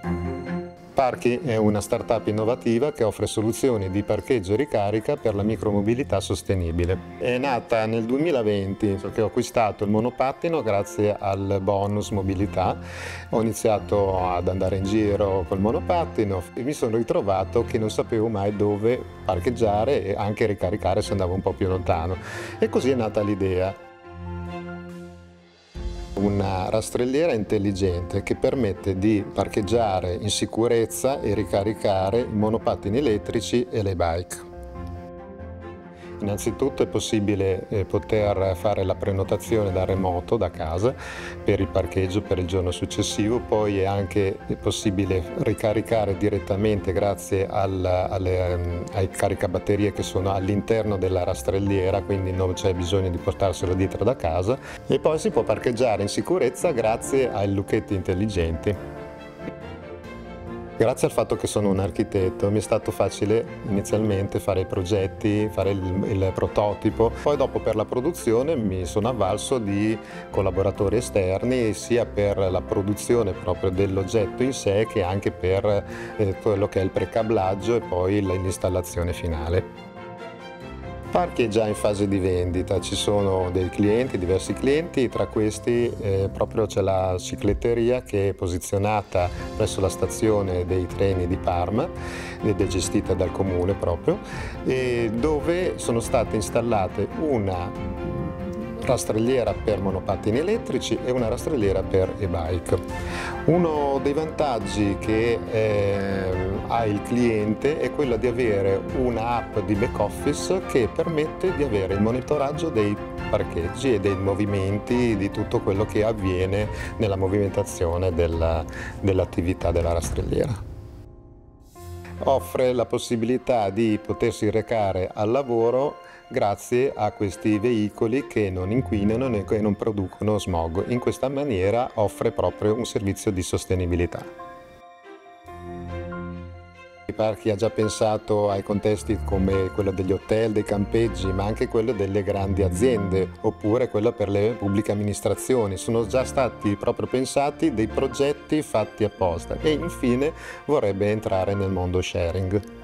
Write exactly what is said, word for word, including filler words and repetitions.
Parchi è una startup innovativa che offre soluzioni di parcheggio e ricarica per la micromobilità sostenibile. È nata nel duemilaventi, che ho acquistato il monopattino grazie al bonus mobilità. Ho iniziato ad andare in giro col monopattino e mi sono ritrovato che non sapevo mai dove parcheggiare e anche ricaricare se andavo un po' più lontano. E così è nata l'idea. Una rastrelliera intelligente che permette di parcheggiare in sicurezza e ricaricare i monopattini elettrici e le bike. Innanzitutto è possibile eh, poter fare la prenotazione da remoto, da casa, per il parcheggio per il giorno successivo, poi è anche possibile ricaricare direttamente grazie al, alle, ai caricabatterie che sono all'interno della rastrelliera, quindi non c'è bisogno di portarselo dietro da casa, e poi si può parcheggiare in sicurezza grazie ai lucchetti intelligenti. Grazie al fatto che sono un architetto mi è stato facile inizialmente fare i progetti, fare il, il prototipo, poi dopo per la produzione mi sono avvalso di collaboratori esterni sia per la produzione proprio dell'oggetto in sé che anche per eh, quello che è il precablaggio e poi l'installazione finale. Parchi è già in fase di vendita, ci sono dei clienti, diversi clienti, tra questi eh, proprio c'è la cicletteria che è posizionata presso la stazione dei treni di Parma ed è gestita dal comune proprio, e dove sono state installate una rastrelliera per monopattini elettrici e una rastrelliera per e-bike. Uno dei vantaggi che eh, ha il cliente è quello di avere un'app di back office che permette di avere il monitoraggio dei parcheggi e dei movimenti, di tutto quello che avviene nella movimentazione della, dell'attività della rastrelliera. Offre la possibilità di potersi recare al lavoro grazie a questi veicoli che non inquinano e che non producono smog. In questa maniera offre proprio un servizio di sostenibilità. Parchi ha già pensato ai contesti come quello degli hotel, dei campeggi, ma anche quello delle grandi aziende, oppure quello per le pubbliche amministrazioni. Sono già stati proprio pensati dei progetti fatti apposta e infine vorrebbe entrare nel mondo sharing.